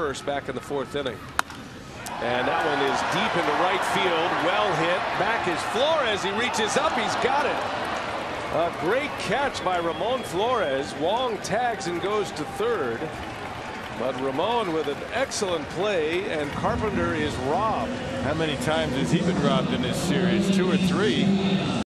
first back in the 4th inning. And that one is deep into right field. Well hit. Back is Flores. He reaches up. He's got it. A great catch by Ramon Flores. Wong tags and goes to third. But Ramon with an excellent play, and Carpenter is robbed. How many times has he been robbed in this series? 2 or 3.